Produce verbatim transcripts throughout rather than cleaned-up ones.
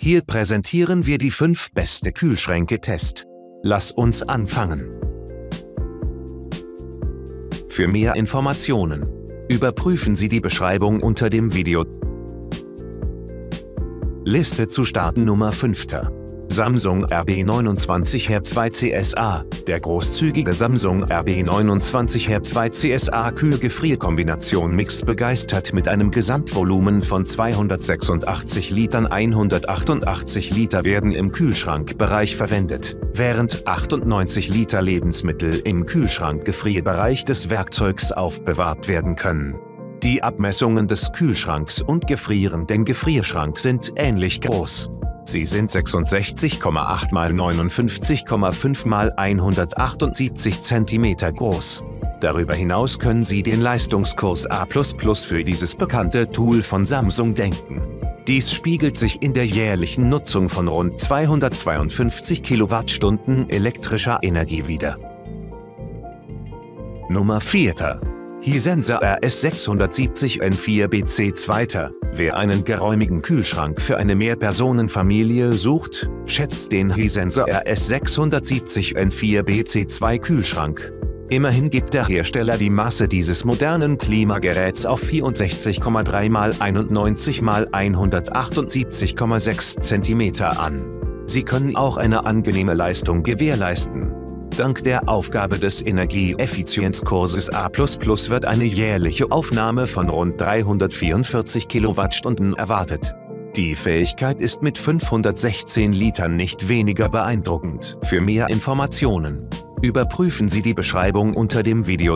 Hier präsentieren wir die fünf beste Kühlschränke-Test. Lass uns anfangen. Für mehr Informationen überprüfen Sie die Beschreibung unter dem Video. Liste zu starten Nummer fünf. Samsung R B neunundzwanzig H zwei C S A. Der großzügige Samsung R B neunundzwanzig H zwei C S A Kühl-Gefrier-Kombination Mix begeistert mit einem Gesamtvolumen von zweihundertsechsundachtzig Litern. hundertachtundachtzig Liter werden im Kühlschrankbereich verwendet, während achtundneunzig Liter Lebensmittel im Kühlschrank-Gefrierbereich des Werkzeugs aufbewahrt werden können. Die Abmessungen des Kühlschranks und gefrierenden Gefrierschrank sind ähnlich groß. Sie sind sechsundsechzig Komma acht mal neunundfünfzig Komma fünf mal hundertachtundsiebzig Zentimeter groß. Darüber hinaus können Sie den Leistungskurs A plus plus für dieses bekannte Tool von Samsung denken. Dies spiegelt sich in der jährlichen Nutzung von rund zweihundertzweiundfünfzig Kilowattstunden elektrischer Energie wider. Nummer vier. Hisense R S sechshundertsiebzig N vier B C zwei. Wer einen geräumigen Kühlschrank für eine Mehrpersonenfamilie sucht, schätzt den Hisense R S sechshundertsiebzig N vier B C zwei Kühlschrank. Immerhin gibt der Hersteller die Masse dieses modernen Klimageräts auf vierundsechzig Komma drei mal einundneunzig mal hundertachtundsiebzig Komma sechs Zentimeter an. Sie können auch eine angenehme Leistung gewährleisten. Dank der Aufgabe des Energieeffizienzkurses A plus plus wird eine jährliche Aufnahme von rund dreihundertvierundvierzig Kilowattstunden erwartet. Die Fähigkeit ist mit fünfhundertsechzehn Litern nicht weniger beeindruckend. Für mehr Informationen überprüfen Sie die Beschreibung unter dem Video.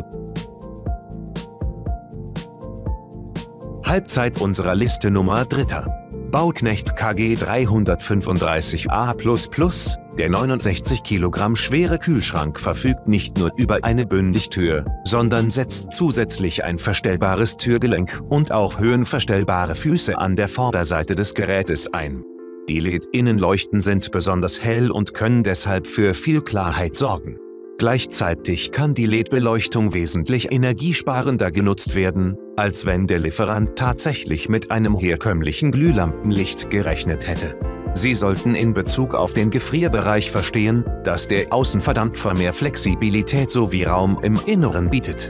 Halbzeit unserer Liste Nummer drei. Bauknecht K G dreihundertfünfunddreißig A plus plus. Der neunundsechzig Kilogramm schwere Kühlschrank verfügt nicht nur über eine Bündigtür, sondern setzt zusätzlich ein verstellbares Türgelenk und auch höhenverstellbare Füße an der Vorderseite des Gerätes ein. Die L E D-Innenleuchten sind besonders hell und können deshalb für viel Klarheit sorgen. Gleichzeitig kann die L E D-Beleuchtung wesentlich energiesparender genutzt werden, als wenn der Lieferant tatsächlich mit einem herkömmlichen Glühlampenlicht gerechnet hätte. Sie sollten in Bezug auf den Gefrierbereich verstehen, dass der Außenverdampfer mehr Flexibilität sowie Raum im Inneren bietet.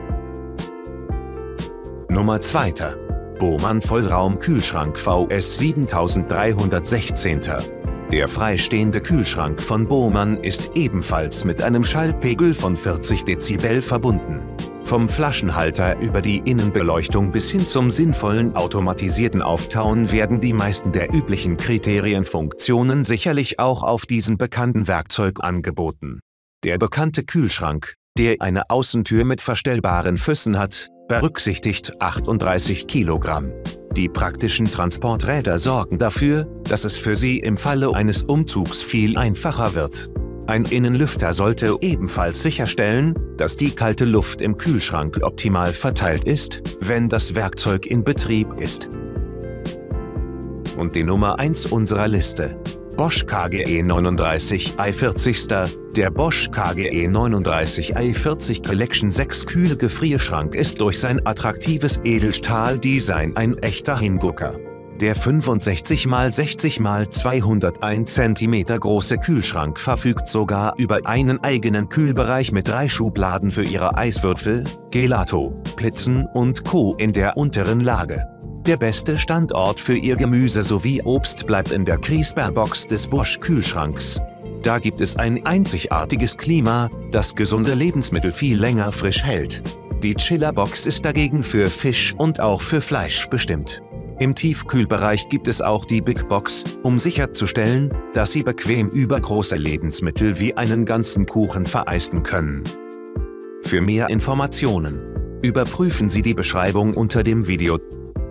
Nummer zwei. Bohmann Vollraum-Kühlschrank V S siebentausenddreihundertsechzehn. Der freistehende Kühlschrank von Bohmann ist ebenfalls mit einem Schallpegel von vierzig Dezibel verbunden. Vom Flaschenhalter über die Innenbeleuchtung bis hin zum sinnvollen automatisierten Auftauen werden die meisten der üblichen Kriterienfunktionen sicherlich auch auf diesem bekannten Werkzeug angeboten. Der bekannte Kühlschrank, der eine Außentür mit verstellbaren Füßen hat, berücksichtigt achtunddreißig Kilogramm. Die praktischen Transporträder sorgen dafür, dass es für Sie im Falle eines Umzugs viel einfacher wird. Ein Innenlüfter sollte ebenfalls sicherstellen, dass die kalte Luft im Kühlschrank optimal verteilt ist, wenn das Werkzeug in Betrieb ist. Und die Nummer eins unserer Liste. Bosch K G E neununddreißig i vierzig. Der Bosch K G E neununddreißig i vierzig Collection sechs Kühl-Gefrierschrank ist durch sein attraktives Edelstahl-Design ein echter Hingucker. Der fünfundsechzig mal sechzig mal zweihunderteins Zentimeter große Kühlschrank verfügt sogar über einen eigenen Kühlbereich mit drei Schubladen für Ihre Eiswürfel, Gelato, Pizzen und Co. in der unteren Lage. Der beste Standort für Ihr Gemüse sowie Obst bleibt in der Kriesperrbox des Bosch-Kühlschranks. Da gibt es ein einzigartiges Klima, das gesunde Lebensmittel viel länger frisch hält. Die Chillerbox ist dagegen für Fisch und auch für Fleisch bestimmt. Im Tiefkühlbereich gibt es auch die Big Box, um sicherzustellen, dass Sie bequem übergroße Lebensmittel wie einen ganzen Kuchen vereisten können. Für mehr Informationen überprüfen Sie die Beschreibung unter dem Video.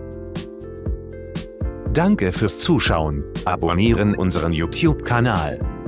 Danke fürs Zuschauen, abonnieren unseren YouTube-Kanal.